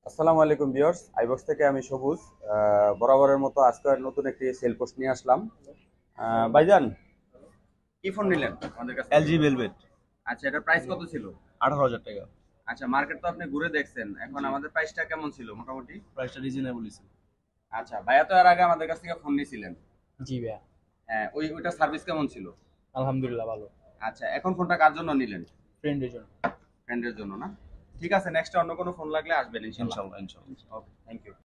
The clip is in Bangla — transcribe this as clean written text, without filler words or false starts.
আসসালামু আলাইকুম ভিউয়ার্স, আইবক্স থেকে আমি সবুজ। বরাবরের মতো আজকে নতুন একটি সেল পোস্ট নিয়ে আসলাম। ভাইজান, কি ফোন নিলেন আমাদের কাছ থেকে? LG velvet. আচ্ছা, এটার প্রাইস কত ছিল? 18,000 টাকা। আচ্ছা, মার্কেট তো আপনি ঘুরে দেখছেন, এখন জি। আমাদের প্রাইসটা কেমন ছিল মোটামুটি? প্রাইসটা রিজনেবল ছিল। আচ্ছা, ভাইয়া তো এর আগে আমাদের কাছ থেকে ফোন নিয়েছিলেন। জি ভাইয়া। হ্যাঁ, ওইটা সার্ভিস কেমন ছিল? আলহামদুলিল্লাহ ভালো। আচ্ছা, এখন ফোনটা কার জন্য নিলেন? ফ্রেন্ডের জন্য। ফ্রেন্ডের জন্য না? ঠিক আছে, নেক্সট অন্য কোনো ফোন লাগলে আসবেন ইনশাআল্লাহ। ইনশাল্লাহ ইনশাল্লাহ। Okay, thank you.